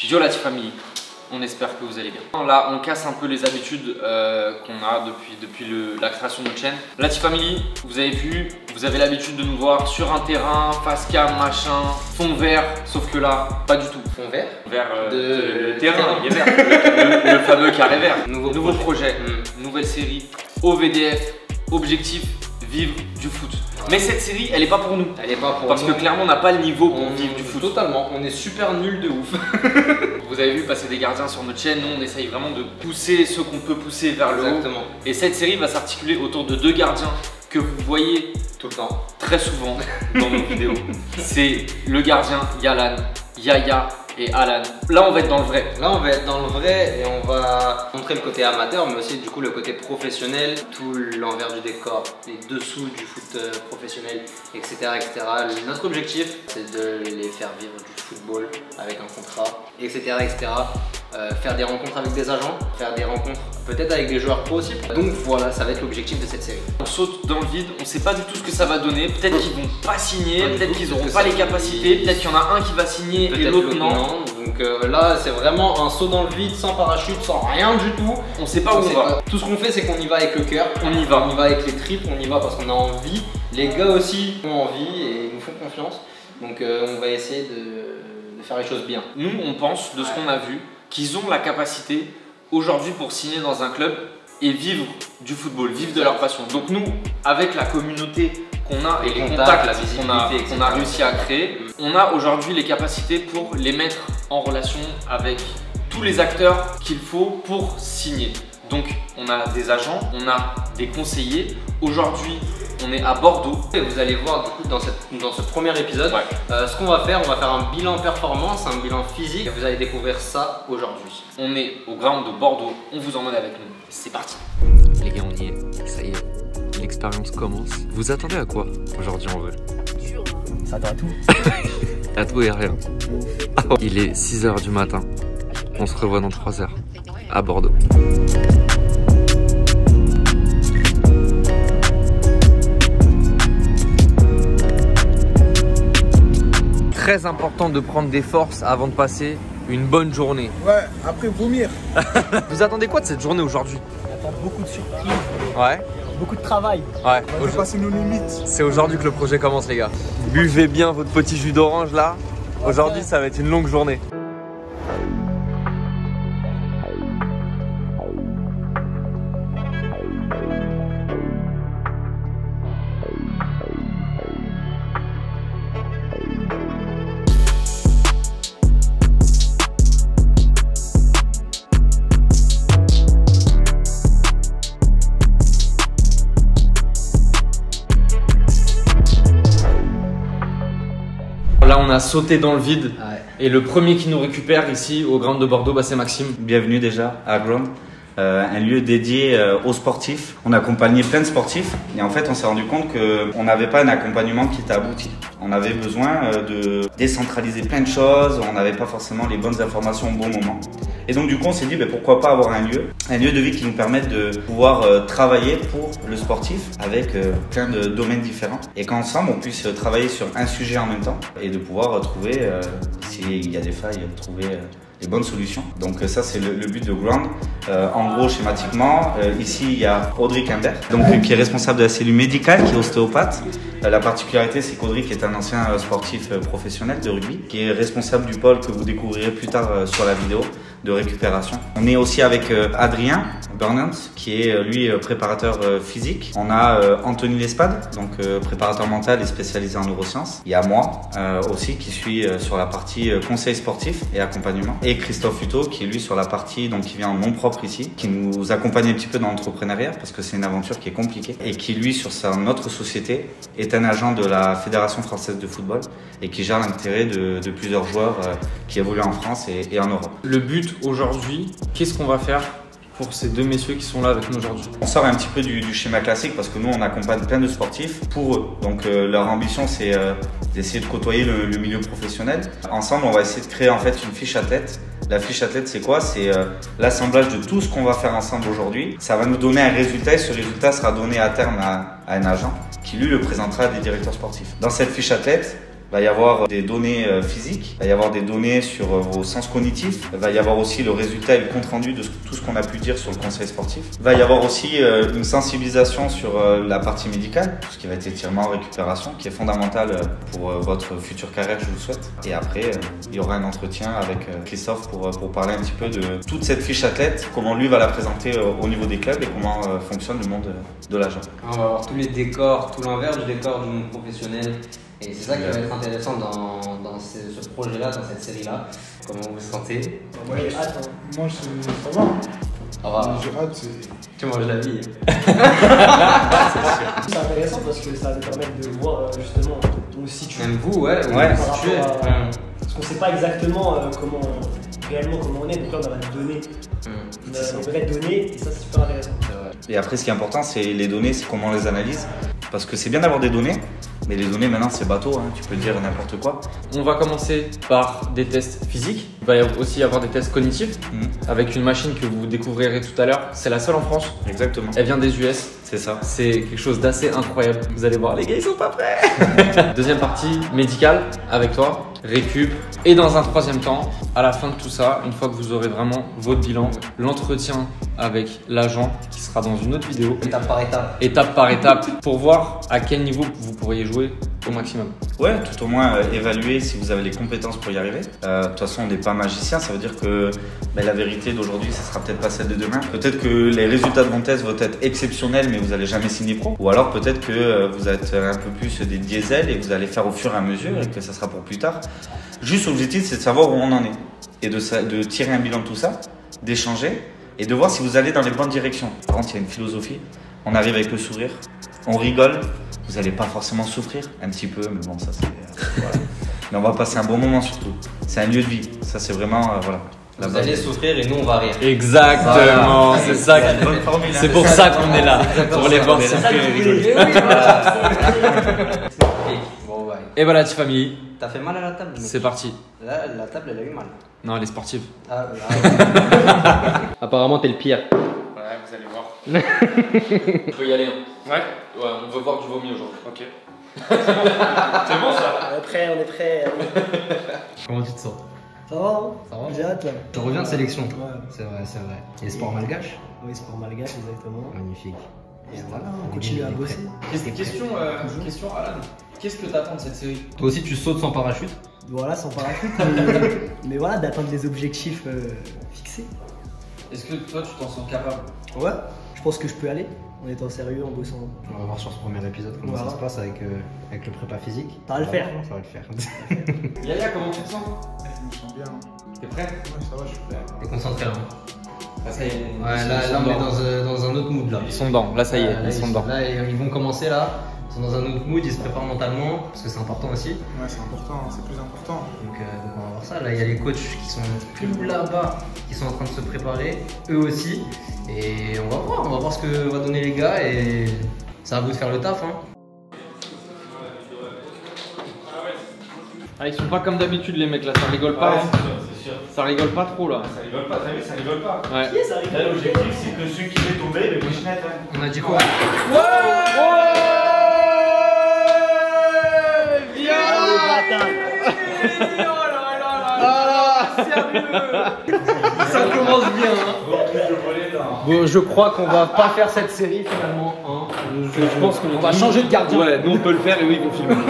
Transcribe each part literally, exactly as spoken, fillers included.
Yo la Family, on espère que vous allez bien. Là, on casse un peu les habitudes euh, qu'on a depuis, depuis le, la création de notre chaîne. La Family, vous avez vu, vous avez l'habitude de nous voir sur un terrain, face cam, machin, fond vert, sauf que là, pas du tout. Fond vert Vert, euh, de... le terrain, il est vert. le, le, le fameux carré vert. Nouveau, Nouveau projet, projet, mmh. Nouvelle série, O V D F, objectif, vivre du foot. Mais cette série, elle est pas pour nous. Elle est pas pour Parce nous. que clairement, on n'a pas le niveau pour on... vivre du foot. Totalement, on est super nul de ouf. Vous avez vu passer des gardiens sur notre chaîne, nous on essaye vraiment de pousser ceux qu'on peut pousser vers le haut. Exactement. Et cette série va s'articuler autour de deux gardiens que vous voyez tout le temps, très souvent dans nos vidéos. C'est le gardien Yalan, Yaya et Alan. Là on va être dans le vrai. Là on va être dans le vrai et on va montrer le côté amateur mais aussi du coup le côté professionnel, tout l'envers du décor, les dessous du foot euh, professionnel, et cetera, et cetera. Notre objectif c'est de les faire vivre du football avec un contrat, et cetera, et cetera. Euh, faire des rencontres avec des agents, faire des rencontres peut-être avec des joueurs pro aussi. Donc voilà, ça va être l'objectif de cette série. On saute dans le vide, on sait pas du tout ce que ça va donner. Peut-être qu'ils vont pas signer, peut-être qu'ils auront que pas ça les capacités, peut-être qu'il y en a un qui va signer et l'autre non. non. Donc euh, là, c'est vraiment un saut dans le vide, sans parachute, sans rien du tout. On sait pas où on, on va. Pas. Tout ce qu'on fait, c'est qu'on y va avec le cœur. On y va. On y va avec les tripes, on y va parce qu'on a envie. Les gars aussi ont envie et nous font confiance. Donc euh, on va essayer de, de faire les choses bien. Nous, on pense, de ce ouais. qu'on a vu, qu'ils ont la capacité aujourd'hui pour signer dans un club et vivre du football, vivre de leur passion. Donc nous, avec la communauté qu'on a et les contacts, contacts qu'on a, qu'on a réussi à créer, on a aujourd'hui les capacités pour les mettre en relation avec tous les acteurs qu'il faut pour signer. Donc on a des agents, on a des conseillers. Aujourd'hui, on est à Bordeaux. Et vous allez voir du coup dans, cette, dans ce premier épisode, ouais. euh, ce qu'on va faire, on va faire un bilan performance, un bilan physique. Et vous allez découvrir ça aujourd'hui. On est au ground de Bordeaux, on vous emmène avec nous. C'est parti. Les gars, on y est, ça y est, l'expérience commence. Vous attendez à quoi aujourd'hui en vrai? Ça attend à tout. À tout et à rien. Il est six heures du matin. On se revoit dans trois heures à Bordeaux. Très important de prendre des forces avant de passer une bonne journée. Ouais, après vomir. Vous attendez quoi de cette journée aujourd'hui? On attend beaucoup de surprises. Ouais. Beaucoup de travail. Ouais. On va dépasser nos limites. C'est aujourd'hui que le projet commence les gars. Buvez bien votre petit jus d'orange là. Aujourd'hui ça va être une longue journée. Là on a sauté dans le vide ouais. Et le premier qui nous récupère ici au Ground de Bordeaux, bah, c'est Maxime. Bienvenue déjà à Ground, euh, un lieu dédié euh, aux sportifs. On a accompagné plein de sportifs et en fait on s'est rendu compte qu'on n'avait pas un accompagnement qui était abouti. On avait besoin euh, de décentraliser plein de choses, on n'avait pas forcément les bonnes informations au bon moment. Et donc du coup on s'est dit bah, pourquoi pas avoir un lieu, un lieu de vie qui nous permette de pouvoir euh, travailler pour le sportif avec euh, plein de domaines différents et qu'ensemble on puisse travailler sur un sujet en même temps et de pouvoir euh, trouver, euh, s'il y a des failles, trouver euh, les bonnes solutions. Donc euh, ça c'est le, le but de Ground. Euh, en gros schématiquement, euh, ici il y a Audric Imbert, donc, euh, qui est responsable de la cellule médicale, qui est ostéopathe. Euh, la particularité c'est qu'Audric est un ancien euh, sportif euh, professionnel de rugby, qui est responsable du pôle que vous découvrirez plus tard euh, sur la vidéo de récupération. On est aussi avec euh, Adrien Burnant, qui est euh, lui euh, préparateur euh, physique. On a euh, Anthony Lespade, donc euh, préparateur mental et spécialisé en neurosciences. Il y a moi euh, aussi qui suis euh, sur la partie euh, conseil sportif et accompagnement. Et Christophe Hutto qui est lui sur la partie, donc qui vient en nom propre ici, qui nous accompagne un petit peu dans l'entrepreneuriat parce que c'est une aventure qui est compliquée et qui lui sur sa, notre société est un agent de la Fédération française de football et qui gère l'intérêt de, de plusieurs joueurs euh, qui évoluent en France et, et en Europe. Le but aujourd'hui, qu'est-ce qu'on va faire pour ces deux messieurs qui sont là avec nous aujourd'hui? On sort un petit peu du, du schéma classique parce que nous on accompagne plein de sportifs pour eux. Donc euh, leur ambition c'est euh, d'essayer de côtoyer le, le milieu professionnel. Ensemble on va essayer de créer en fait une fiche athlète. La fiche athlète c'est quoi? C'est euh, l'assemblage de tout ce qu'on va faire ensemble aujourd'hui. Ça va nous donner un résultat et ce résultat sera donné à terme à, à un agent qui lui le présentera à des directeurs sportifs. Dans cette fiche athlète, Il va y avoir des données euh, physiques, il va y avoir des données sur euh, vos sens cognitifs, il va y avoir aussi le résultat et le compte rendu de ce, tout ce qu'on a pu dire sur le conseil sportif. Il va y avoir aussi euh, une sensibilisation sur euh, la partie médicale, tout ce qui va être étirement, récupération, qui est fondamental euh, pour euh, votre future carrière, je vous le souhaite. Et après, euh, il y aura un entretien avec euh, Christophe pour, pour parler un petit peu de toute cette fiche athlète, comment lui va la présenter euh, au niveau des clubs et comment euh, fonctionne le monde de, de l'agent. On va voir tous les décors, tout l'envers du décor du monde professionnel. Et c'est ça qui va être intéressant dans, dans ce, ce projet-là, dans cette série-là. Comment vous vous sentez? Moi j'ai hâte, hein. Moi je, ça va. Ça va. J'ai hâte, c'est. Tu manges la vie. C'est intéressant parce que ça va nous permettre de voir euh, justement où se situe. Même vous, ouais, Ouais. Par situé. rapport à- Ouais. Parce qu'on sait pas exactement euh, comment réellement comment on est, donc là on a des données, on a des vraies données et ça c'est super intéressant. Et après, ce qui est important, c'est les données, c'est comment on les analyse. Parce que c'est bien d'avoir des données, mais les données maintenant c'est bateau, hein. Tu peux dire n'importe quoi. On va commencer par des tests physiques. Il va y avoir aussi avoir des tests cognitifs Mhm. avec une machine que vous découvrirez tout à l'heure. C'est la seule en France. Exactement. Elle vient des U S. C'est ça. C'est quelque chose d'assez incroyable. Vous allez voir, les gars, ils sont pas prêts. Deuxième partie médicale avec toi, récup. Et dans un troisième temps, à la fin de tout ça, une fois que vous aurez vraiment votre bilan, l'entretien avec l'agent qui sera dans une autre vidéo, Étape par étape. étape par étape, pour voir à quel niveau vous pourriez jouer au maximum. Ouais, tout au moins euh, évaluer si vous avez les compétences pour y arriver. Euh, De toute façon, on n'est pas magicien, ça veut dire que ben, la vérité d'aujourd'hui, ça sera peut-être pas celle de demain. Peut-être que les résultats de vos tests vont être exceptionnels, mais vous allez jamais signer pro. Ou alors peut-être que euh, vous êtes un peu plus des diesels et vous allez faire au fur et à mesure et que ça sera pour plus tard. Juste l'objectif, c'est de savoir où on en est et de, sa- de tirer un bilan de tout ça, d'échanger et de voir si vous allez dans les bonnes directions. Par contre, il y a une philosophie. On arrive avec le sourire, on rigole. Vous n'allez pas forcément souffrir, un petit peu, mais bon, ça c'est. Euh, voilà. Mais on va passer un bon moment surtout. C'est un lieu de vie. Ça, c'est vraiment. Euh, voilà. la Vous base. allez souffrir et nous on va rire. Exactement, c'est ça qui- Bonne formule, hein. c'est pour ça qu'on est là, exactement pour les ça. voir C'est souffrir et rigoler. Bon, ouais. Et voilà, Team Family, T'as fait mal à la table, mec. c'est parti. Là, la table elle a eu mal. Non, elle est sportive. Ah, ah. Apparemment t'es le pire. Ouais, vous allez voir. On peut y aller. Hein. Ouais. Ouais, on veut voir du vomi aujourd'hui. Ok. C'est bon ça. On est prêt, on est prêt. Comment tu te sens? Ça va, hein? Ça va? J'ai hâte là. Je reviens de sélection. Ouais. C'est vrai, c'est vrai. Et sport malgache? Oui, sport malgache, exactement. Magnifique. Et voilà, on continue à bosser. Question, question Alan, qu'est-ce que t'attends de cette série? Toi aussi tu sautes sans parachute? Voilà, sans parachute, mais, mais voilà, d'atteindre les objectifs euh, fixés. Est-ce que toi tu t'en sens capable? Ouais, je pense que je peux aller en étant sérieux, en bossant. On va voir sur ce premier épisode comment Voilà. ça se passe avec, euh, avec le prépa physique. Ça va le faire. Ça va le faire. Yaya, comment tu te sens? Je me sens bien. T'es prêt? Ouais, ça va, je suis prêt. T'es concentré là. Là, ça y est. Ouais, là, là on est dans, euh, dans un autre mood là. Ils sont dedans, là ça y est, Là, ils sont dedans. Là, ils vont commencer là. Ils sont dans un autre mood, ils se préparent mentalement parce que c'est important aussi. Ouais, c'est important, c'est plus important. Donc, euh, donc on va voir ça. Là, il y a les coachs qui sont plus là-bas, qui sont en train de se préparer, eux aussi. Et on va voir, on va voir ce que va donner les gars et c'est à vous de faire le taf. Hein. Ah, ils sont pas comme d'habitude les mecs là, ça rigole pas. hein. Ça rigole pas trop là. Ça rigole pas, t'as vu, ça rigole pas. Ouais. Là, l'objectif, c'est que celui qui fait tomber, le bouchinette. On a dit quoi? Ça commence bien. Hein. Bon, je crois qu'on va pas faire cette série finalement. Hein. Je, je pense qu'on va changer de gardien. Ouais, nous on peut le faire et eux ils vont filmer.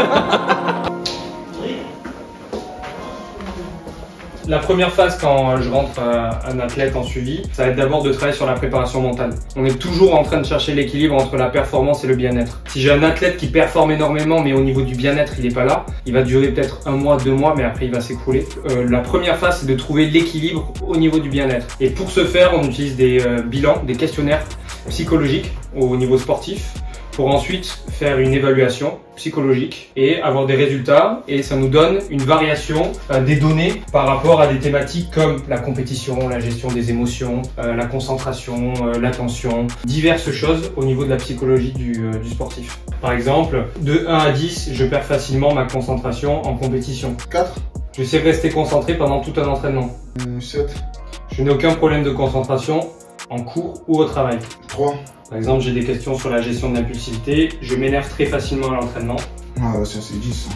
La première phase quand je rentre euh, un athlète en suivi, ça va être d'abord de travailler sur la préparation mentale. On est toujours en train de chercher l'équilibre entre la performance et le bien-être. Si j'ai un athlète qui performe énormément mais au niveau du bien-être il n'est pas là, il va durer peut-être un mois, deux mois mais après il va s'écrouler. Euh, la première phase c'est de trouver l'équilibre au niveau du bien-être. Et pour ce faire on utilise des euh, bilans, des questionnaires psychologiques au niveau sportif, pour ensuite faire une évaluation psychologique et avoir des résultats, et ça nous donne une variation euh, des données par rapport à des thématiques comme la compétition, la gestion des émotions, euh, la concentration, euh, l'attention, diverses choses au niveau de la psychologie du, euh, du sportif. Par exemple, de un à dix, je perds facilement ma concentration en compétition. quatre, Je sais rester concentré pendant tout un entraînement. sept, Je n'ai aucun problème de concentration en cours ou au travail. trois. Par exemple, j'ai des questions sur la gestion de l'impulsivité. Je m'énerve très facilement à l'entraînement. Ah, ça c'est dix.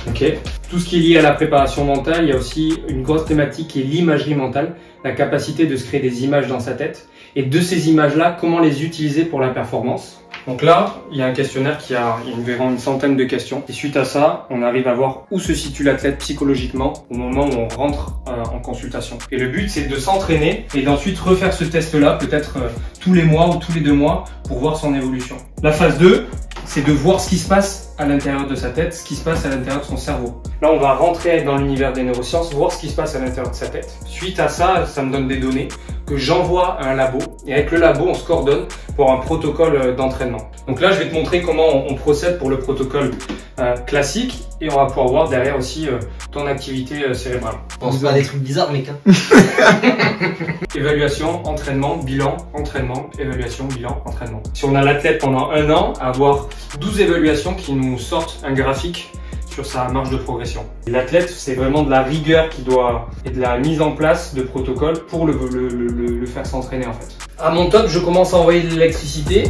Ok. Tout ce qui est lié à la préparation mentale, il y a aussi une grosse thématique qui est l'imagerie mentale, la capacité de se créer des images dans sa tête. Et de ces images-là, comment les utiliser pour la performance. Donc là, il y a un questionnaire qui a il y a environ une centaine de questions. Et suite à ça, on arrive à voir où se situe l'athlète psychologiquement au moment où on rentre euh, en consultation. Et le but, c'est de s'entraîner et d'ensuite refaire ce test-là, peut-être euh, tous les mois ou tous les deux mois, pour voir son évolution. La phase deux, c'est de voir ce qui se passe à l'intérieur de sa tête, ce qui se passe à l'intérieur de son cerveau. Là, on va rentrer dans l'univers des neurosciences, voir ce qui se passe à l'intérieur de sa tête. Suite à ça, ça me donne des données que j'envoie à un labo. Et avec le labo, on se coordonne pour un protocole d'entraînement. Donc là, je vais te montrer comment on procède pour le protocole euh, classique. Et on va pouvoir voir derrière aussi euh, ton activité euh, cérébrale. Je pense pas à des trucs bizarres, mec. Hein. Évaluation, entraînement, bilan, entraînement, évaluation, bilan, entraînement. Si on a l'athlète pendant un an, avoir douze évaluations qui nous sortent un graphique sur sa marge de progression. L'athlète, c'est vraiment de la rigueur qui doit et de la mise en place de protocoles pour le, le, le, le faire s'entraîner en fait. À mon top, je commence à envoyer de l'électricité.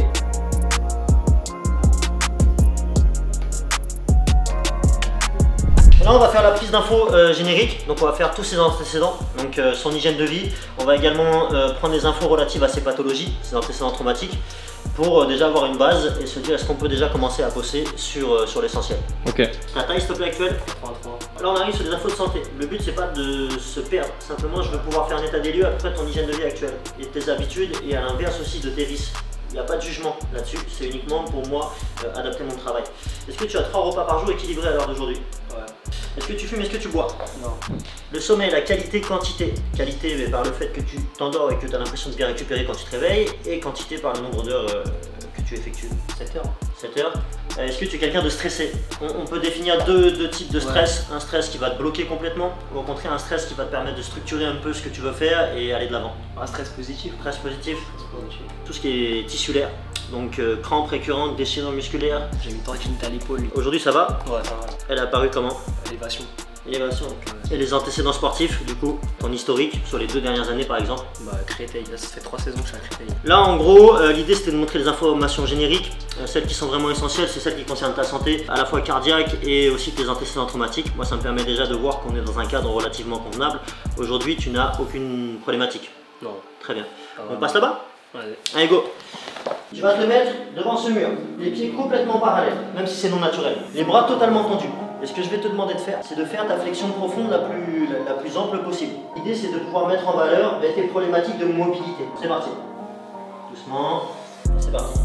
Là, on va faire la prise d'infos euh, générique, donc on va faire tous ses antécédents, donc euh, son hygiène de vie. On va également euh, prendre des infos relatives à ses pathologies, ses antécédents traumatiques, pour euh, déjà avoir une base et se dire est-ce qu'on peut déjà commencer à bosser sur, euh, sur l'essentiel. Ok. Ta taille s'il te plaît actuelle? Là on arrive sur des infos de santé. Le but c'est pas de se perdre, simplement je veux pouvoir faire un état des lieux après ton hygiène de vie actuelle et tes habitudes et à l'inverse aussi de tes vices. Il n'y a pas de jugement là-dessus, c'est uniquement pour moi euh, adapter mon travail. Est-ce que tu as trois repas par jour équilibrés à l'heure d'aujourd'hui? Ouais. Est-ce que tu fumes, est-ce que tu bois? Non. Le sommeil, la qualité, quantité. Qualité mais par le fait que tu t'endors et que tu as l'impression de bien récupérer quand tu te réveilles, et quantité par le nombre d'heures euh, que tu effectues. sept heures. sept heures. Euh, est-ce que tu es quelqu'un de stressé? on, on peut définir deux, deux types de stress. Ouais. Un stress qui va te bloquer complètement, ou au contraire un stress qui va te permettre de structurer un peu ce que tu veux faire et aller de l'avant. Un stress positif. Stress positif. Tout ce qui est tissulaire. Donc euh, crampes récurrentes, déchirures musculaires. J'ai une tendinite à l'épaule. Aujourd'hui ça va? Ouais, ça va. Elle est apparue comment? Élévation. Élévation. Et les antécédents sportifs, du coup, ton historique sur les deux dernières années par exemple? Bah Créteil, là ça fait trois saisons que je suis à Créteil. Là en gros, euh, l'idée c'était de montrer les informations génériques. Euh, celles qui sont vraiment essentielles, c'est celles qui concernent ta santé, à la fois cardiaque et aussi tes antécédents traumatiques. Moi ça me permet déjà de voir qu'on est dans un cadre relativement convenable. Aujourd'hui tu n'as aucune problématique? Non. Très bien. Ah, on passe là-bas? Allez. Allez go. Tu vas te mettre devant ce mur, les pieds complètement parallèles, même si c'est non naturel. Les bras totalement tendus. Et ce que je vais te demander de faire, c'est de faire ta flexion profonde la plus, la, la plus ample possible. L'idée, c'est de pouvoir mettre en valeur tes problématiques de mobilité. C'est parti. Doucement. C'est parti.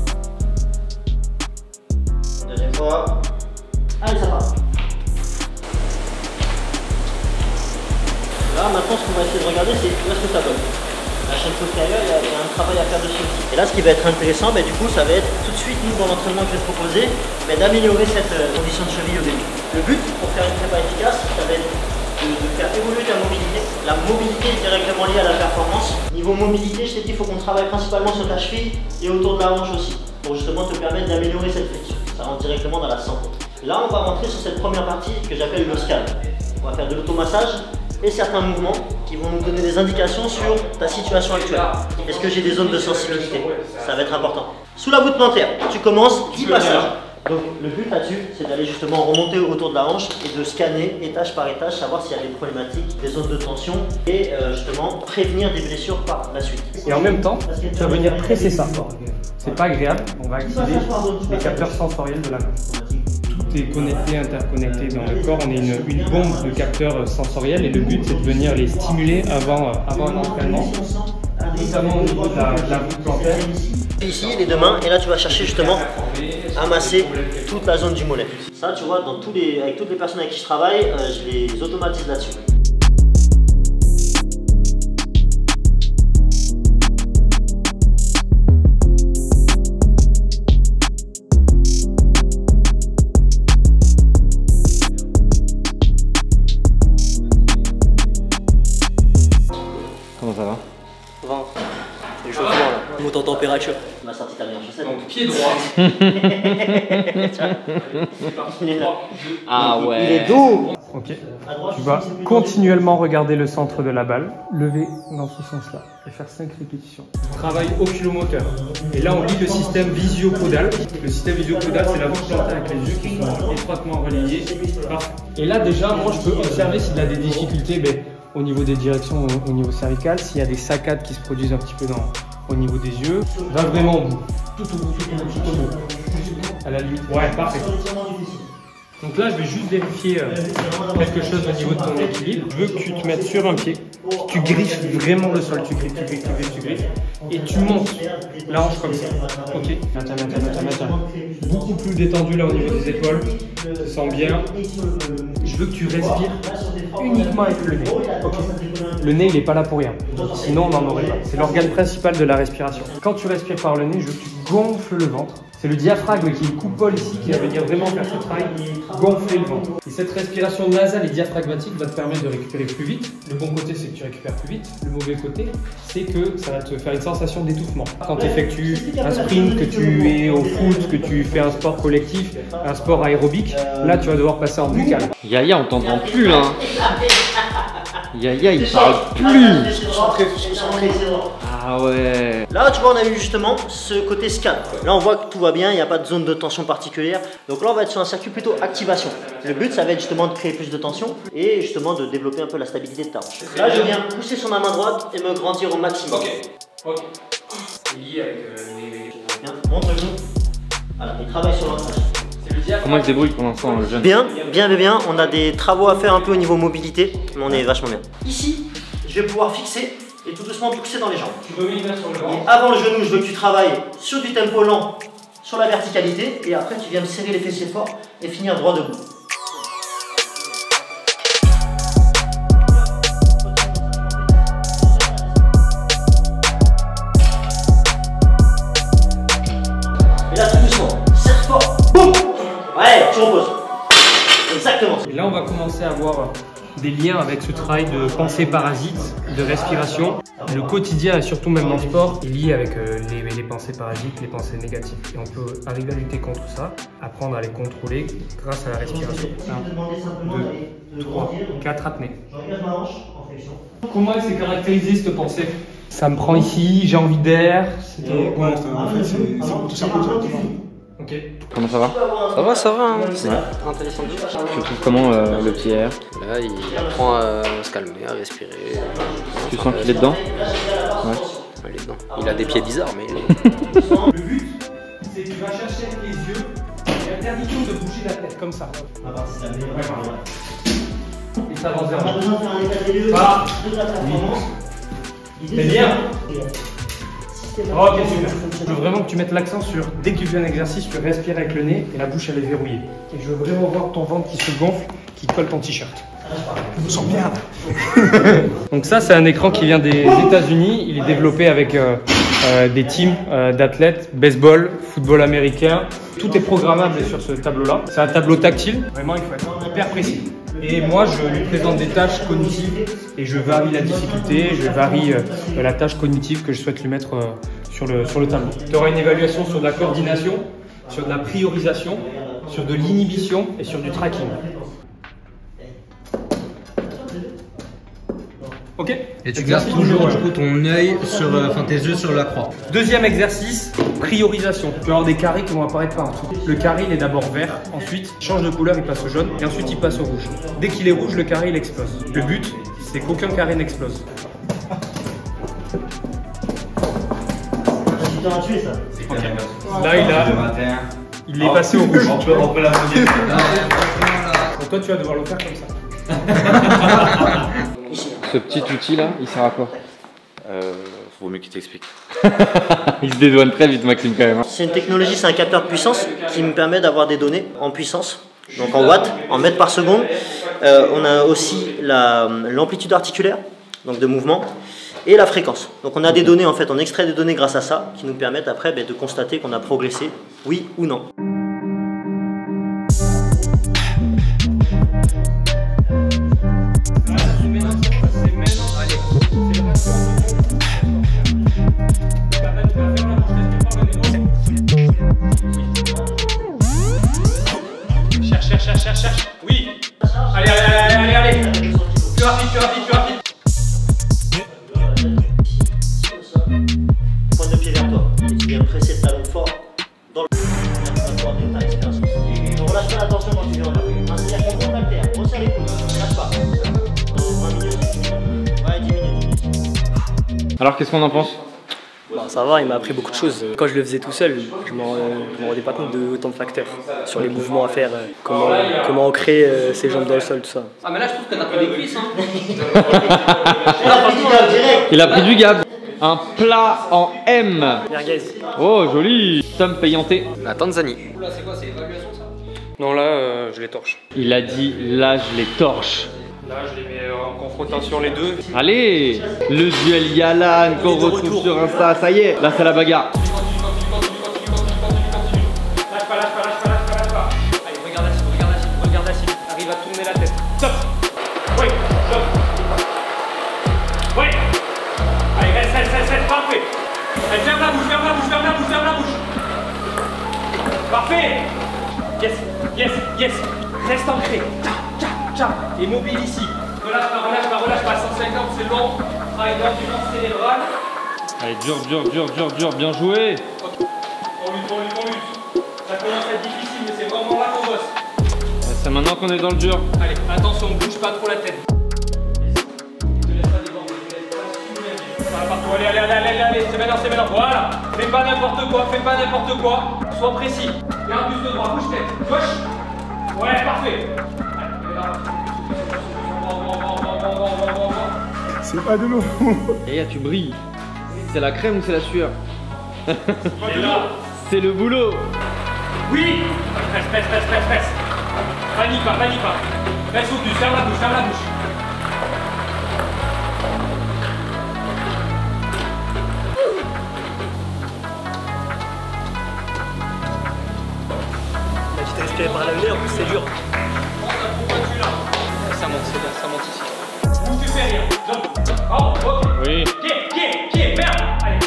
Deuxième fois. Allez, ça part. Là, maintenant, ce qu'on va essayer de regarder, c'est où est-ce que ça donne. La chaîne postérieure, il y, a, il y a un travail à faire dessus aussi. Et là, ce qui va être intéressant, bah, du coup, ça va être tout de suite, nous, dans l'entraînement que je vais te proposer, bah, d'améliorer cette euh, condition de cheville au début. Le but, pour faire une prépa efficace, ça va être de, de faire évoluer ta mobilité. La mobilité est directement liée à la performance. Niveau mobilité, je t'ai dit, il faut qu'on travaille principalement sur ta cheville et autour de la hanche aussi, pour justement te permettre d'améliorer cette flexion. Ça rentre directement dans la santé. Là, on va rentrer sur cette première partie que j'appelle le scan. On va faire de l'automassage et certains mouvements qui vont nous donner des indications sur ta situation actuelle. Est-ce que j'ai des zones de sensibilité? Ça va être important. Sous la voûte plantaire, tu commences dix passages. Donc le but là-dessus, c'est d'aller justement remonter autour de la hanche et de scanner étage par étage, savoir s'il y a des problématiques, des zones de tension et euh, justement prévenir des blessures par la suite. Et en même temps, tu vas venir presser ça. C'est pas agréable, on va activer les capteurs sensoriels de la main. Tout est connecté, interconnecté dans le corps. On est une, une bombe de capteurs sensoriels et le but c'est de venir les stimuler avant, avant un entraînement, notamment au niveau de la, de la voûte plantaire. Ici, les deux mains, et là tu vas chercher justement à masser toute la zone du mollet. Ça, tu vois, dans tous les, avec toutes les personnes avec qui je travaille, euh, je les automatise là-dessus. monte en température. Tu m'as sorti ta meilleure chaussette. Donc pied droit. Il est là. Ah ouais. Il est doux. Ok. Tu vas continuellement regarder le centre de la balle, lever dans ce sens-là et faire cinq répétitions. Travail oculomoteur. Et là, on lit le système visio-caudal. Le système visio-caudal, c'est la voie plantaire avec les yeux qui sont étroitement reliés. Parfait. Et là, déjà, moi, je peux observer s'il a des difficultés ben, au niveau des directions, au, au niveau cervical, s'il y a des saccades qui se produisent un petit peu dans, au niveau des yeux. Va vraiment au bout. Tout au bout, tout au bout, tout au bout. À la limite. Ouais, parfait. Donc là, je vais juste vérifier euh, quelque chose au niveau de ton équilibre. Je veux que tu te mettes sur un pied, tu griffes vraiment le sol, tu griffes, tu griffes, tu griffes, tu griffes, et tu montes la hanche comme ça. Ok, maintiens, maintiens, maintiens, maintiens. Beaucoup plus détendu là au niveau des épaules, tu sens bien. Je veux que tu respires uniquement avec le nez. Ok. Le nez, il n'est pas là pour rien, sinon on n'en aurait pas. C'est l'organe principal de la respiration. Quand tu respires par le nez, je veux que tu gonfles le ventre. C'est le diaphragme qui est une coupole ici qui va venir vraiment faire ce travail, gonfler le ventre. Et cette respiration nasale et diaphragmatique va te permettre de récupérer plus vite. Le bon côté, c'est que tu récupères plus vite. Le mauvais côté, c'est que ça va te faire une sensation d'étouffement. Quand tu effectues un sprint, que tu es au foot, que tu fais un sport collectif, un sport aérobique, là, tu vas devoir passer en buccal. Yaya, on t'entend plus là. Yaya, il parle plus. Ah ouais. Là, tu vois, on a eu justement ce côté scan. Là, on voit que tout va bien, il n'y a pas de zone de tension particulière. Donc là, on va être sur un circuit plutôt activation. Le but, ça va être justement de créer plus de tension et justement de développer un peu la stabilité de ta hanche. Là, je viens pousser sur ma main droite et me grandir au maximum. Ok. Ok. Lié avec euh, les... Bien, montre le genou. Voilà, il travaille sur l'ancrage. Comment il se débrouille pour l'instant, le jeune? Bien, bien, bien, bien. On a des travaux à faire un peu au niveau mobilité, mais on est vachement bien. Ici, je vais pouvoir fixer et tout doucement pousser dans les jambes. Tu peux venir sur le ventre. Et avant le genou, je veux que tu travailles sur du tempo lent, sur la verticalité, et après tu viens me serrer les fessiers fort et finir droit debout. Et là, tout doucement, serre fort, boum. Ouais, tu reposes. Exactement. Et là, on va commencer à avoir des liens avec ce travail de pensée parasite, de respiration. Le quotidien et surtout même dans le sport est lié avec euh, les, les pensées parasites, les pensées négatives. Et on peut arriver à lutter contre ça, apprendre à les contrôler grâce à la respiration. un, deux, trois, quatre apnées. Comment elle s'est caractérisée cette pensée? Ça me prend ici, j'ai envie d'air. Ouais, en fait, c'est tout simplement. Ok. Comment ça va? Ça va, ça va. Hein. Ouais. Intéressant. Tu trouves comment euh, le petit air? Là, il apprend à se calmer, à respirer. Tu sens qu'il est dedans? Ouais. Il est dedans. Il a des pieds bizarres, mais il est... Le but, c'est que tu vas chercher avec les yeux et interdiction de bouger la tête comme ça. Et ça avance vers moi. Voilà. C'est bien. Ok, super. Je veux vraiment que tu mettes l'accent sur, dès que tu fais un exercice, tu respires avec le nez et la bouche elle est verrouillée. Et je veux vraiment voir ton ventre qui se gonfle, qui colle ton t-shirt. Je me sens bien. Donc ça, c'est un écran qui vient des États-Unis. Il est développé avec euh, euh, des teams euh, d'athlètes, baseball, football américain. Tout est programmable sur ce tableau-là. C'est un tableau tactile. Vraiment, il faut être hyper précis. Et moi, je lui présente des tâches cognitives et je varie la difficulté, je varie euh, la tâche cognitive que je souhaite lui mettre euh, sur, le, sur le tableau. Tu auras une évaluation sur de la coordination, sur de la priorisation, sur de l'inhibition et sur du tracking. Ok. Et tu gardes toujours du coup ton œil sur, enfin tes yeux sur la croix. Deuxième exercice, priorisation. Tu vas avoir des carrés qui vont apparaître partout. Le carré il est d'abord vert, ensuite il change de couleur, il passe au jaune et ensuite il passe au rouge. Dès qu'il est rouge, le carré il explose. Le but, c'est qu'aucun carré n'explose. Tu t'en as tué ça. Okay. Là il a, il est passé au rouge. On peut, on peut la poser. Donc toi tu vas devoir le faire comme ça. Ce petit outil là, il sert à quoi? Euh, vaut mieux qu'il t'explique. Il se dédouane très vite Maxime quand même. C'est une technologie, c'est un capteur de puissance qui me permet d'avoir des données en puissance, donc en watts, en mètres par seconde. Euh, on a aussi l'amplitude articulaire, donc de mouvement, et la fréquence. Donc on a des données en fait, on extrait des données grâce à ça, qui nous permettent après ben, de constater qu'on a progressé, oui ou non. C'est maintenant, allez, c'est le Alors qu'est-ce qu'on en pense? Bah, ça va, il m'a appris beaucoup de choses. Quand je le faisais tout seul, je ne me rendais pas compte de autant de facteurs sur les mouvements à faire, euh, comment, comment ancrer euh, ses jambes dans le sol, tout ça. Ah mais là je trouve que t'as pris des cuisses hein. Il a pris du gab. Un plat en M. Merguez. Oh joli. Tom payanté. La Tanzanie. Oula c'est quoi, c'est évaluation ça? Non là, euh, je les torche. Il a dit là je les torche. Là, je les mets en confrontation les deux. Allez, le duel Yalan qu'on retrouve sur Insta, ça y est, là c'est la bagarre. Lâche pas, lâche pas, lâche pas, lâche pas, lâche pas. Allez, regarde la cible, regarde la cible, regarde la cible. Arrive à tourner la tête. Stop. Oui, stop. Oui. Allez, reste, reste, reste, reste, parfait. Allez, ferme la bouche, ferme la bouche, ferme la bouche, ferme la bouche. Parfait. Yes, yes, yes. Reste ancré. Et mobile ici. Relâche pas, relâche pas, relâche pas. cent cinquante, c'est long. Travail d'endurance cérébrale. Allez, dur, dur, dur, dur, dur, bien joué. On lutte, on lutte, on lutte. Ça commence à être difficile, mais c'est vraiment là qu'on bosse. C'est maintenant qu'on est dans le dur. Allez, attention, bouge pas trop la tête. Ne te laisse pas déborder, ne te laisse pas submerger. Ça va partout, allez, allez, allez, allez, allez, c'est maintenant, c'est maintenant. Voilà. Fais pas n'importe quoi, fais pas n'importe quoi. Sois précis. Garde buste droit, bouge tête. Gauche. Ouais, parfait. C'est pas de l'eau. Yaya, tu brilles. C'est la crème ou c'est la sueur? C'est là. C'est le boulot. Oui. Reste, reste, reste, reste, reste. Panique pas, panique pas. Reste focus, ferme la bouche, ferme la bouche. La petite respirer par la nez, en plus c'est dur. Ça monte, c'est bien, ça monte ici. Où tu fais rien. Jump. Oh, ok. Oui. Qui, qui, qui, merde. Allez.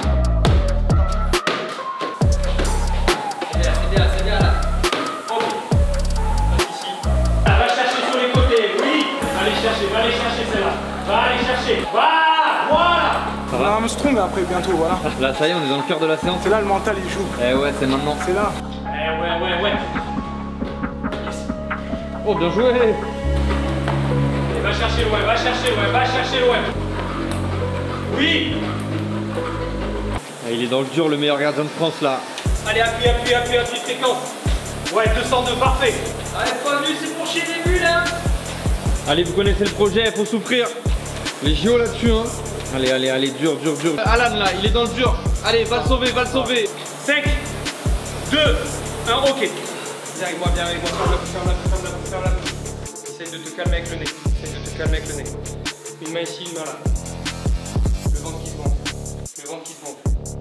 C'est bien, c'est bien, c'est bien là. Ok. Passe ici. Va chercher sur les côtés, oui. Va aller chercher, va aller chercher celle-là. Va aller chercher. Voilà, voilà. On a un Armstrong après bientôt, voilà. Là, ça y est, on est dans le cœur de la séance. C'est là le mental il joue. Eh ouais, c'est maintenant. C'est là. Eh ouais, ouais, ouais. Yes. Oh, bien joué. Et va chercher loin, va chercher loin, va chercher loin. Oui. Ah, il est dans le dur, le meilleur gardien de France là. Allez, appuie, appuie, appuie, appuie, fréquence. Ouais, deux cent deux, parfait. Allez, pas venu, c'est pour chier les bulles, hein. Allez, vous connaissez le projet, il faut souffrir. Les J O là-dessus, hein. Allez, allez, allez, dur, dur, dur. Alan là, il est dans le dur. Allez, va le sauver, va le sauver. cinq, deux, un, ok. Viens avec moi, viens avec moi, ferme la bouche, ferme la bouche, ferme la bouche, ferme la bouche. Essaye de te calmer avec le nez, essaye de te calmer avec le nez. Une main ici, une main là. Le ventre qui se gonfle, le ventre qui se gonfle.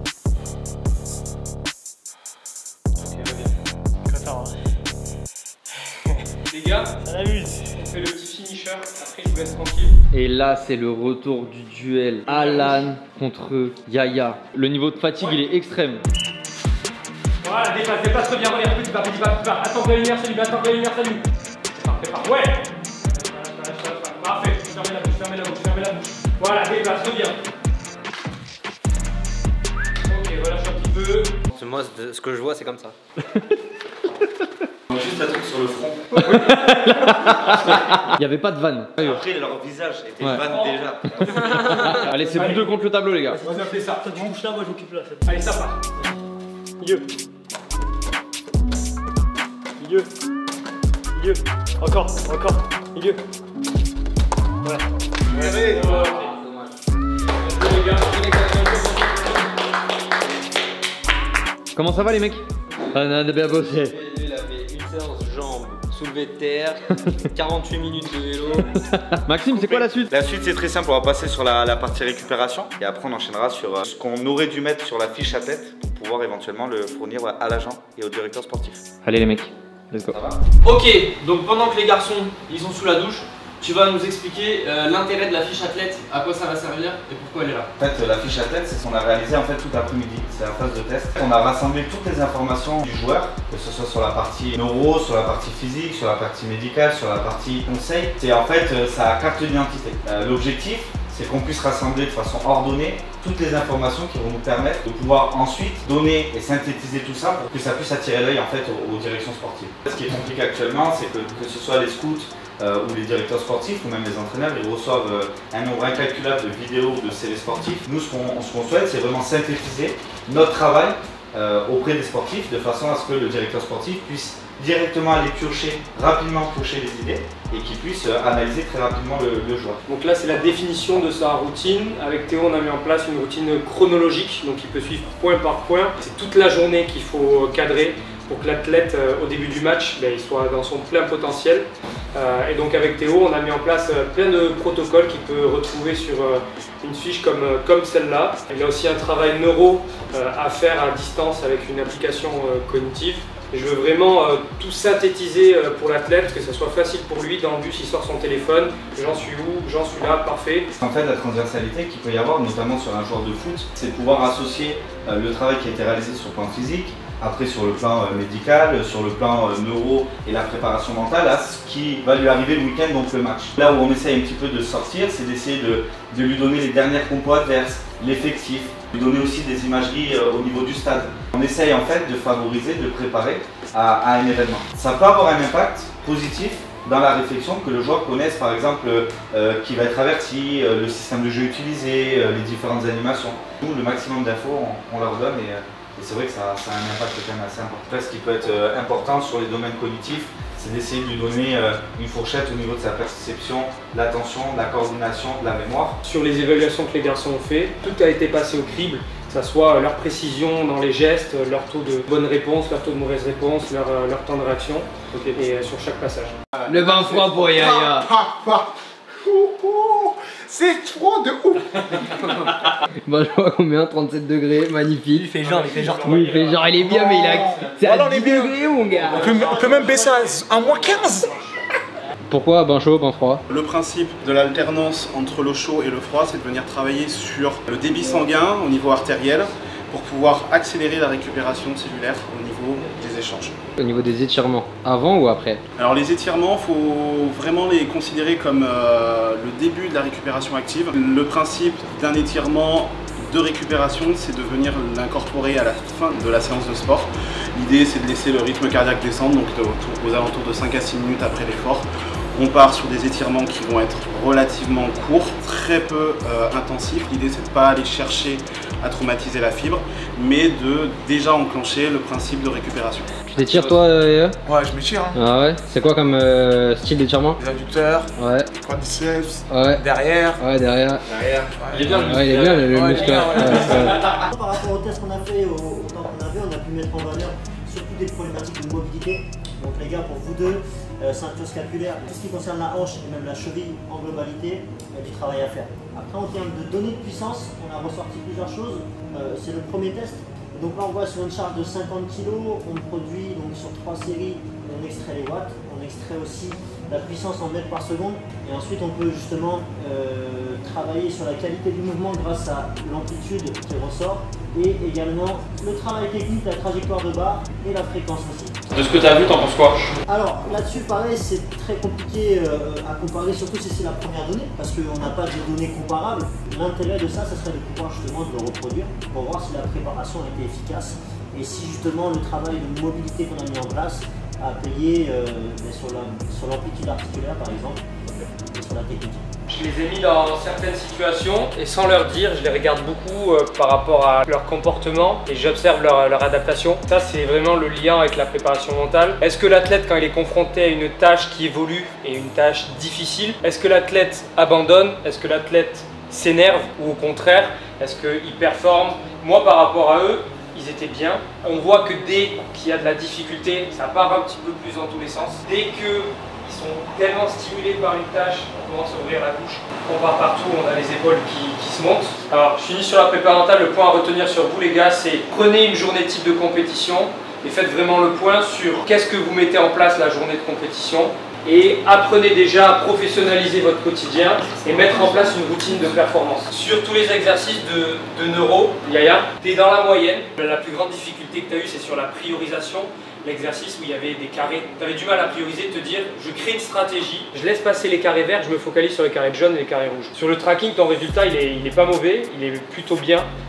Ok, va bien. Attends, Les gars, ça m'amuse. on fait le petit finisher, après je vous laisse tranquille. Et là, c'est le retour du duel. Alan contre Yaya. Le niveau de fatigue, il est extrême. Voilà, dépasse, dépasse, reviens, reviens, petit pas, petit pas, petit pas. Attends que la lumière s'allume, attends que la lumière s'allume. Parfait, parfait, ouais. Parfait, fermez la bouche, fermez la bouche, fermez la bouche. Voilà, dépasse, reviens. Ok, relâche un petit peu. Moi, ce que je vois, c'est comme ça. Juste un truc sur le front. Il n'y avait pas de vanne. Après, leur visage était Ouais. vanne déjà. Allez, c'est vous deux contre le tableau, les gars. Vas-y, on fait ça. Toi tu bouges là, moi je m'occupe là. Allez, ça part. Milieu. Milieu. Milieu. Encore, encore. Milieu. Voilà. Allez, ok. Les gars, Comment ça va, les mecs? On a bien bossé. Lui, il a fait une séance jambes, soulevé de terre, quarante-huit minutes de vélo. Maxime, c'est quoi la suite? La suite, c'est très simple. On va passer sur la, la partie récupération. Et après, on enchaînera sur euh, ce qu'on aurait dû mettre sur la fiche à tête pour pouvoir éventuellement le fournir à l'agent et au directeur sportif. Allez, les mecs, let's go. Ok, donc pendant que les garçons ils sont sous la douche, tu vas nous expliquer euh, l'intérêt de la fiche athlète, à quoi ça va servir et pourquoi elle est là. En fait, la fiche à tête, c'est ce qu'on a réalisé en fait tout l'après-midi. C'est la phase de test. On a rassemblé toutes les informations du joueur, que ce soit sur la partie neuro, sur la partie physique, sur la partie médicale, sur la partie conseil. C'est en fait euh, sa carte d'identité. Euh, L'objectif, c'est qu'on puisse rassembler de façon ordonnée toutes les informations qui vont nous permettre de pouvoir ensuite donner et synthétiser tout ça pour que ça puisse attirer l'œil en fait aux, aux directions sportives. Ce qui est compliqué actuellement, c'est que que ce soit les scouts, euh, où les directeurs sportifs ou même les entraîneurs ils reçoivent euh, un nombre incalculable de vidéos, de C V sportifs. Nous ce qu'on ce qu'on souhaite c'est vraiment synthétiser notre travail euh, auprès des sportifs de façon à ce que le directeur sportif puisse directement aller piocher, rapidement piocher les idées et qu'il puisse euh, analyser très rapidement le, le joueur. Donc là c'est la définition de sa routine. Avec Théo on a mis en place une routine chronologique, donc il peut suivre point par point. C'est toute la journée qu'il faut cadrer pour que l'athlète euh, au début du match ben, il soit dans son plein potentiel. Euh, et donc avec Théo on a mis en place euh, plein de protocoles qu'il peut retrouver sur euh, une fiche comme, euh, comme celle-là. Il y a aussi un travail neuro euh, à faire à distance avec une application euh, cognitive. Et je veux vraiment euh, tout synthétiser euh, pour l'athlète, que ce soit facile pour lui. Dans le bus, il sort son téléphone, j'en suis où, j'en suis là, parfait. En fait, la transversalité qu'il peut y avoir, notamment sur un joueur de foot, c'est de pouvoir associer euh, le travail qui a été réalisé sur le plan physique, après sur le plan euh, médical, sur le plan euh, neuro et la préparation mentale, à ce qui va lui arriver le week-end, donc le match. Là où on essaye un petit peu de sortir, c'est d'essayer de, de lui donner les dernières compos adverses, l'effectif, lui donner aussi des imageries euh, au niveau du stade. On essaye en fait de favoriser, de préparer à, à un événement. Ça peut avoir un impact positif dans la réflexion, que le joueur connaisse par exemple euh, qui va être averti, euh, le système de jeu utilisé, euh, les différentes animations. Nous, le maximum d'infos, on, on leur donne et, euh, et c'est vrai que ça, ça a un impact quand même assez important. Après, ce qui peut être euh, important sur les domaines cognitifs, c'est d'essayer de lui donner euh, une fourchette au niveau de sa perception, l'attention, la coordination, de la mémoire. Sur les évaluations que les garçons ont fait, tout a été passé au crible, que ce soit leur précision dans les gestes, leur taux de bonne réponse, leur taux de mauvaise réponse, leur, leur temps de réaction, et euh, sur chaque passage. Le bain froid pour Yaya. C'est froid de ouf. Bah je vois combien, trente-sept degrés, magnifique. Il fait genre, il fait genre. Oui, il fait genre, il est bien, mais il a. C'est à dix degrés, mon gars. On peut, on peut même baisser à moins quinze. Pourquoi bain chaud, bain froid? Le principe de l'alternance entre l'eau chaude et le froid, c'est de venir travailler sur le débit sanguin au niveau artériel pour pouvoir accélérer la récupération cellulaire au niveau des échanges. Au niveau des étirements, avant ou après? Alors les étirements, il faut vraiment les considérer comme euh, le début de la récupération active. Le principe d'un étirement de récupération, c'est de venir l'incorporer à la fin de la séance de sport. L'idée, c'est de laisser le rythme cardiaque descendre, donc aux alentours de cinq à six minutes après l'effort. On part sur des étirements qui vont être relativement courts, très peu euh, intensifs. L'idée, c'est de ne pas aller chercher à traumatiser la fibre, mais de déjà enclencher le principe de récupération. Tu t'étires toi, euh, Ouais, je m'étire. Hein. Ah ouais? C'est quoi comme euh, style d'étirement? Les adducteurs, ouais. quadriceps, ouais. derrière. Ouais, derrière. Derrière. Il est bien, ouais, il est bien le, le ouais, muscle. bien, Ouais, ouais. Par rapport au test qu'on a fait, au, au temps qu'on avait, on a pu mettre en valeur surtout des problématiques de mobilité. Donc les gars, pour vous deux, euh, ceinture scapulaire, tout ce qui concerne la hanche et même la cheville en globalité, il y a du travail à faire. Après, en termes de données de puissance, on a ressorti plusieurs choses. Euh, C'est le premier test. Donc là, on voit sur une charge de cinquante kilos, on produit donc sur trois séries, on extrait les watts, on extrait aussi la puissance en mètres par seconde. Et ensuite, on peut justement euh, travailler sur la qualité du mouvement grâce à l'amplitude qui ressort et également le travail technique, la trajectoire de barre et la fréquence aussi. De ce que tu as vu, t'en penses quoi? Alors là-dessus, pareil, c'est très compliqué euh, à comparer, surtout si c'est la première donnée, parce qu'on n'a pas de données comparables. L'intérêt de ça, ça serait de pouvoir justement de le reproduire pour voir si la préparation a été efficace et si justement le travail de mobilité qu'on a mis en place a payé euh, sur l'amplitude articulaire par exemple, et sur la technique. Je les ai mis dans certaines situations et sans leur dire, je les regarde beaucoup euh, par rapport à leur comportement et j'observe leur, leur adaptation. Ça, c'est vraiment le lien avec la préparation mentale. Est-ce que l'athlète, quand il est confronté à une tâche qui évolue et une tâche difficile, est-ce que l'athlète abandonne? Est-ce que l'athlète s'énerve ou au contraire, est-ce qu'il performe? Moi, par rapport à eux, ils étaient bien. On voit que dès qu'il y a de la difficulté, ça part un petit peu plus dans tous les sens. Dès que ils sont tellement stimulés par une tâche, on commence à ouvrir la bouche, on part partout, on a les épaules qui, qui se montent. Alors, je finis sur la prépa mentale. Le point à retenir sur vous, les gars, c'est prenez une journée type de compétition et faites vraiment le point sur qu'est-ce que vous mettez en place la journée de compétition. Et apprenez déjà à professionnaliser votre quotidien et mettre en place une routine de performance. Sur tous les exercices de, de neuro, Yaya, tu es dans la moyenne. La plus grande difficulté que tu as eue, c'est sur la priorisation. L'exercice où il y avait des carrés, tu avais du mal à prioriser, te dire je crée une stratégie, je laisse passer les carrés verts, je me focalise sur les carrés jaunes et les carrés rouges. Sur le tracking, ton résultat il est, il est pas mauvais, il est plutôt bien,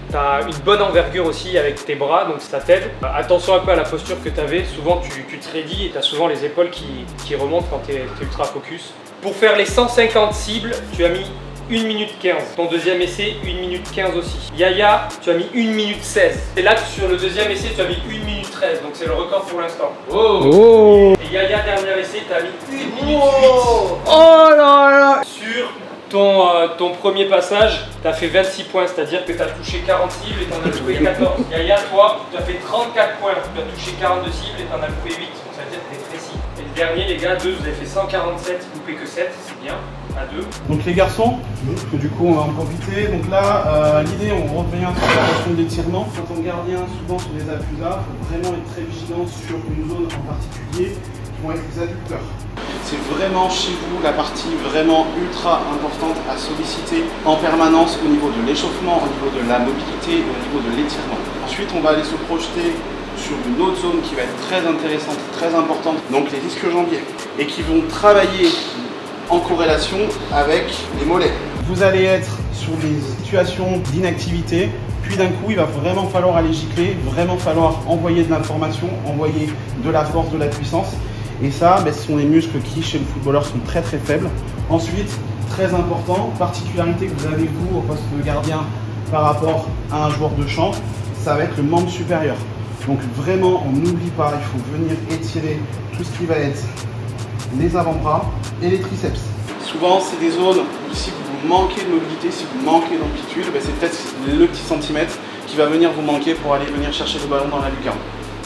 Tu as une bonne envergure aussi avec tes bras, donc ça t'aide. Attention un peu à la posture que tu avais. Souvent, tu, tu te raidis et tu as souvent les épaules qui, qui remontent quand tu es, es ultra focus. Pour faire les cent cinquante cibles, tu as mis une minute quinze. Ton deuxième essai, une minute quinze aussi. Yaya, tu as mis une minute seize. Et là, sur le deuxième essai, tu as mis une minute treize. Donc c'est le record pour l'instant. Oh. Oh. Et Yaya, dernier essai, tu as mis une minute Oh. huit. Oh là là. Sur ton, euh, ton premier passage, tu as fait vingt-six points. C'est-à-dire que tu as touché quarante cibles et tu en as loupé quatorze. Yaya, toi, tu as fait trente-quatre points. Tu as touché quarante-deux cibles et tu en as loupé huit. Donc ça veut dire que tu es précis. Et le dernier, les gars, deux, vous avez fait cent quarante-sept, loupé que sept. C'est bien. À deux. Donc les garçons, parce que du coup on va en profiter. Donc là, euh, l'idée, on revient sur la question de l'étirement. Quand on gardien, souvent sur les abus là, il faut vraiment être très vigilant sur une zone en particulier, qui vont être les adducteurs. C'est vraiment chez vous la partie vraiment ultra importante à solliciter en permanence au niveau de l'échauffement, au niveau de la mobilité et au niveau de l'étirement. Ensuite, on va aller se projeter sur une autre zone qui va être très intéressante, très importante, donc les disques jambiers, et qui vont travailler en corrélation avec les mollets. Vous allez être sur des situations d'inactivité, puis d'un coup il va vraiment falloir aller gicler, vraiment falloir envoyer de l'information, envoyer de la force, de la puissance. Et ça, ben, ce sont des muscles qui chez le footballeur sont très très faibles. Ensuite, très important, particularité que vous avez vous au poste de gardien par rapport à un joueur de champ, ça va être le membre supérieur. Donc vraiment, on n'oublie pas, il faut venir étirer tout ce qui va être les avant-bras et les triceps. Souvent, c'est des zones où si vous manquez de mobilité, si vous manquez d'amplitude, ben c'est peut-être le petit centimètre qui va venir vous manquer pour aller venir chercher le ballon dans la lucarne.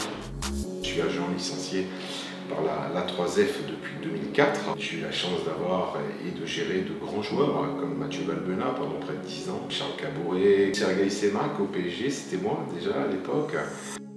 Je suis agent licencié par la, la trois F depuis deux mille quatre. J'ai eu la chance d'avoir et de gérer de grands joueurs comme Mathieu Valbuena pendant près de dix ans, Charles Cabouret, Sergueï Semak au P S G, c'était moi déjà à l'époque.